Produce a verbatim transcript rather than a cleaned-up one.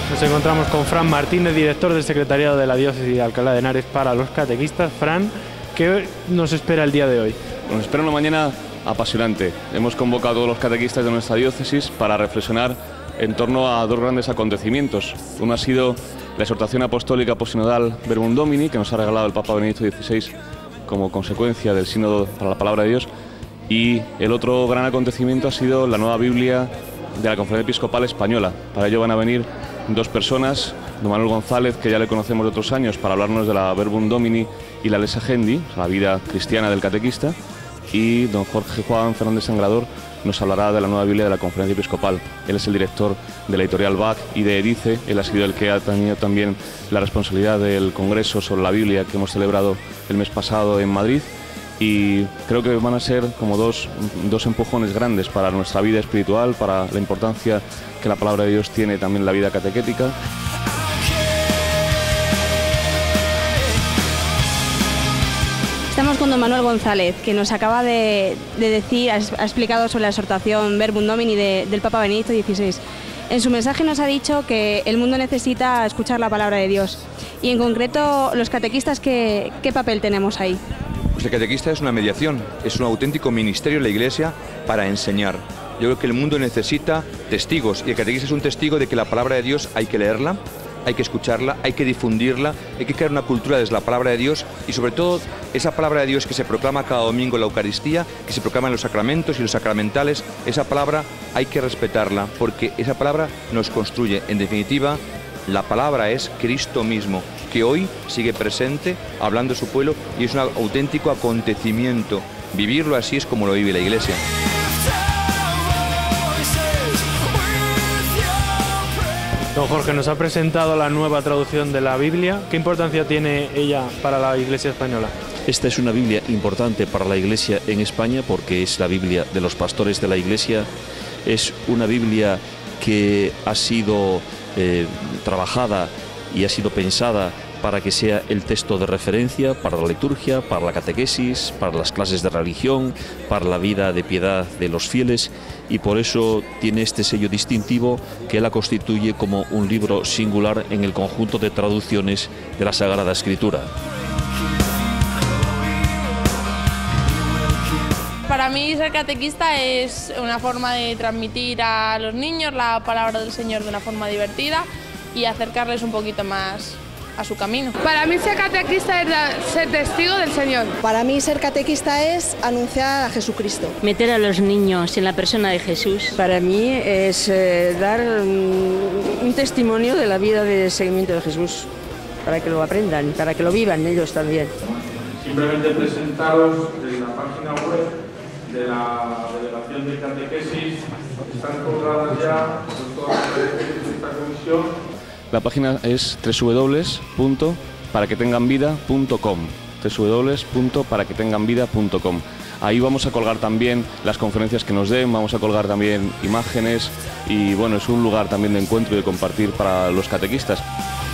Nos encontramos con Fran Martínez, director del Secretariado de la Diócesis de Alcalá de Henares para los catequistas. Fran, ¿qué nos espera el día de hoy? Nos espera una mañana apasionante. Hemos convocado a todos los catequistas de nuestra diócesis para reflexionar en torno a dos grandes acontecimientos. Uno ha sido la exhortación apostólica posinodal Verbum Domini, que nos ha regalado el Papa Benedicto dieciséis como consecuencia del sínodo para la palabra de Dios, y el otro gran acontecimiento ha sido la nueva Biblia de la Conferencia Episcopal Española. Para ello van a venir dos personas, don Manuel González, que ya le conocemos de otros años, para hablarnos de la Verbum Domini y la Lex Agendi, la vida cristiana del catequista, y don Jorge Juan Fernández Sangrador nos hablará de la nueva Biblia de la Conferencia Episcopal. Él es el director de la editorial B A C y de EDICE. Él ha sido el que ha tenido también la responsabilidad del Congreso sobre la Biblia que hemos celebrado el mes pasado en Madrid, y creo que van a ser como dos, dos empujones grandes para nuestra vida espiritual, para la importancia que la palabra de Dios tiene también en la vida catequética. Estamos con don Manuel González, que nos acaba de, de decir, ha, ha explicado sobre la exhortación Verbum Domini de, del Papa Benedicto dieciséis. En su mensaje nos ha dicho que el mundo necesita escuchar la palabra de Dios. Y en concreto, los catequistas, ¿qué, qué papel tenemos ahí? Pues el catequista es una mediación, es un auténtico ministerio en la Iglesia para enseñar. Yo creo que el mundo necesita testigos, y el catequista es un testigo de que la palabra de Dios hay que leerla, hay que escucharla, hay que difundirla, hay que crear una cultura desde la palabra de Dios, y sobre todo esa palabra de Dios que se proclama cada domingo en la Eucaristía, que se proclama en los sacramentos y los sacramentales. Esa palabra hay que respetarla, porque esa palabra nos construye. En definitiva, la palabra es Cristo mismo, que hoy sigue presente, hablando a su pueblo, y es un auténtico acontecimiento. Vivirlo así es como lo vive la Iglesia. Don Jorge, nos ha presentado la nueva traducción de la Biblia. ¿Qué importancia tiene ella para la Iglesia española? Esta es una Biblia importante para la Iglesia en España porque es la Biblia de los pastores de la Iglesia. Es una Biblia que ha sido eh, trabajada y ha sido pensada para que sea el texto de referencia para la liturgia, para la catequesis, para las clases de religión, para la vida de piedad de los fieles, y por eso tiene este sello distintivo que la constituye como un libro singular en el conjunto de traducciones de la Sagrada Escritura. Para mí ser catequista es una forma de transmitir a los niños la palabra del Señor de una forma divertida y acercarles un poquito más a su camino. Para mí ser catequista es ser testigo del Señor. Para mí ser catequista es anunciar a Jesucristo. Meter a los niños en la persona de Jesús. Para mí es eh, dar un, un testimonio de la vida de seguimiento de Jesús, para que lo aprendan, para que lo vivan ellos también. Simplemente presentaros en la página web de la Delegación de Catequesis. Están colgadas ya con todas las catequesis de esta comisión. La página es doble u doble u doble u punto para que tengan vida punto com, doble u doble u doble u punto para que tengan vida punto com. Ahí vamos a colgar también las conferencias que nos den, vamos a colgar también imágenes, y bueno, es un lugar también de encuentro y de compartir para los catequistas.